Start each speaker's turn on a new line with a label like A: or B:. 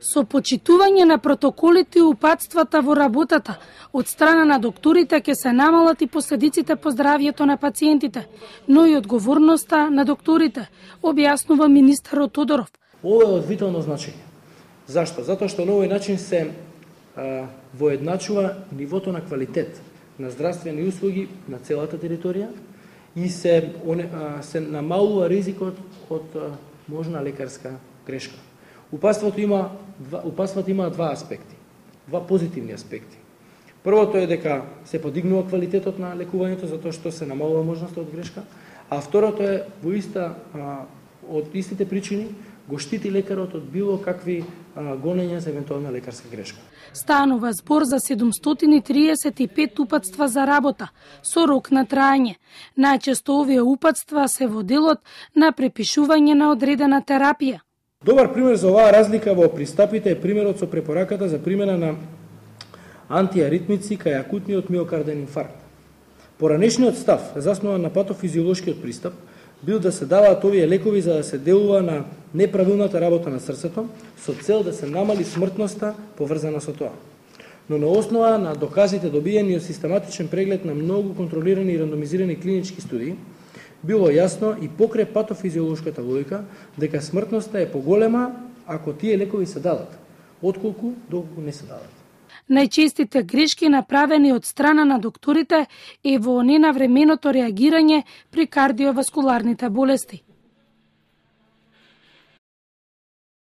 A: Со почитување на протоколите и упатствата во работата од страна на докторите ќе се намалат и последиците по здравјето на пациентите, но и одговорноста на докторите, објаснува министерот Тодоров.
B: Ова е од витално значење. Зашто? Затоа што на овој начин се воедначува нивото на квалитет на здравствени услуги на целата територија и се намалува ризикот од можна лекарска грешка. Упатството има два аспекти, два позитивни аспекти. Првото е дека се подигнува квалитетот на лекувањето затоа што се намалува можноста од грешка, а второто е од истите причини го штити лекарот од било какви гонења за евентуална лекарска грешка.
A: Станува збор за 735 упатства за работа со рок на траење. Најчесто овие упатства се во делот на препишување на одредена терапија.
B: Добар пример за оваа разлика во пристапите е примерот со препораката за примена на антиаритмици кај акутниот миокарден инфаркт. Поранешниот став, заснован на патофизиолошкиот пристап, бил да се даваат овие лекови за да се делува на неправилната работа на срцето, со цел да се намали смртноста поврзана со тоа. Но на основа на доказите добиени од систематичен преглед на многу контролирани и рандомизирани клинички студии, било јасно и покрај патофизиолошката логика дека смртноста е поголема ако тие лекови се дадат, отколку доколку не се дадат.
A: Најчестите грешки направени од страна на докторите е во ненавременото реагирање при кардиоваскуларните болести.